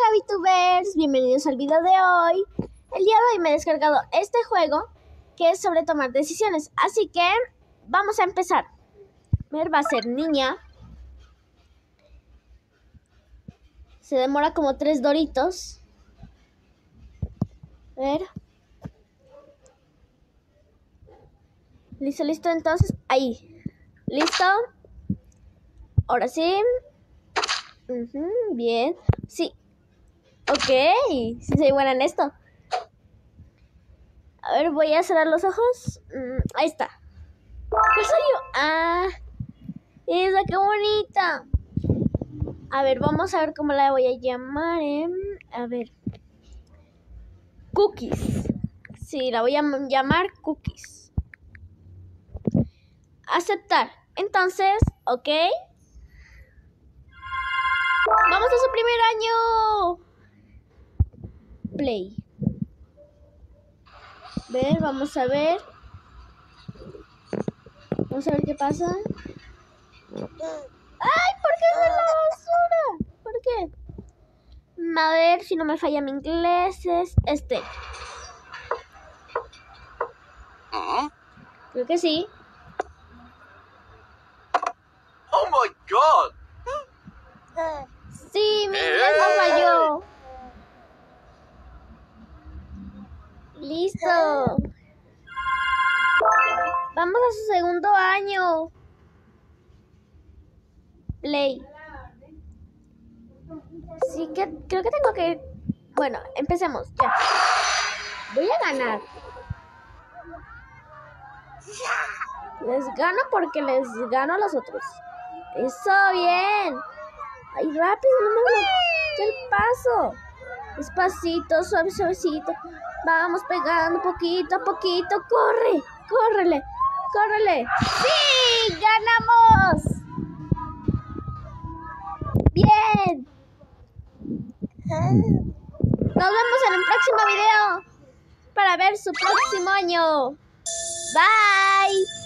Hola VTubers, bienvenidos al video de hoy. El día de hoy me he descargado este juego que es sobre tomar decisiones, así que vamos a empezar. A ver, va a ser niña. Se demora como 3 doritos. A ver. Listo, entonces, ahí. ¿Listo? Ahora sí. Bien. Sí. Ok, sí soy buena en esto. A ver, voy a cerrar los ojos. Ahí está. ¿Qué soy yo? Ah, esa, qué bonita. A ver, vamos a ver cómo la voy a llamar. A ver. Cookies. Sí, la voy a llamar Cookies. Aceptar. Entonces, ok. ¡Vamos a su primer año! Play. Ver, vamos a ver. Vamos a ver qué pasa. ¡Ay! ¿Por qué es de la basura? ¿Por qué? A ver si no me falla mi inglés. Es este. Creo que sí. Oh my God. Sí, mi inglés no falló. Listo. Vamos a su segundo año. Play. Sí, que creo que tengo que... Bueno, empecemos. Ya. Voy a ganar. Les gano porque les gano a los otros. Eso, bien. Ay, rápido, no me bloqueé el paso. Despacito, suavecito. Vamos pegando poquito a poquito. ¡Corre! ¡Córrele! ¡Córrele! ¡Sí! ¡Ganamos! ¡Bien! Nos vemos en el próximo video para ver su próximo año. Bye.